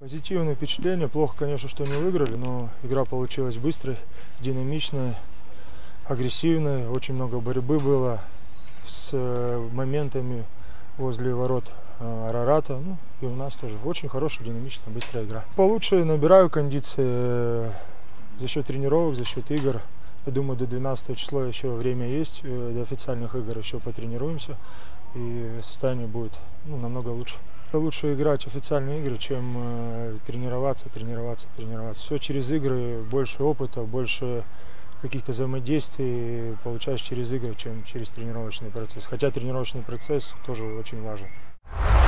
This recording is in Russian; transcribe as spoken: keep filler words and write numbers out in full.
Позитивные впечатления. Плохо, конечно, что не выиграли, но игра получилась быстрой, динамичной, агрессивной. Очень много борьбы было с моментами возле ворот Арарата. Ну, и у нас тоже очень хорошая, динамичная, быстрая игра. Получше набираю кондиции за счет тренировок, за счет игр. Я думаю, до двенадцатого числа еще время есть, до официальных игр еще потренируемся, и состояние будет ну, намного лучше. Лучше играть официальные игры, чем э, тренироваться, тренироваться, тренироваться. Все через игры, больше опыта, больше каких-то взаимодействий получаешь через игры, чем через тренировочный процесс. Хотя тренировочный процесс тоже очень важен.